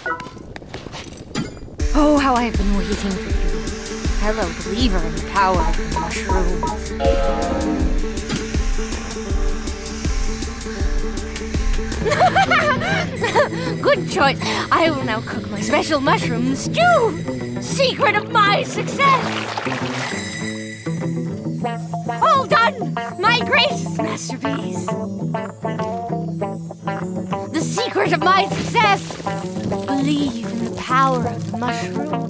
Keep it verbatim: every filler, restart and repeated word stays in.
Oh, how I have been waiting for you. Fellow believer in the power of the mushrooms. Good choice. I will now cook my special mushroom stew. Secret of my success. All done. My greatest masterpiece. The secret of my success. Believe in the power of the mushroom.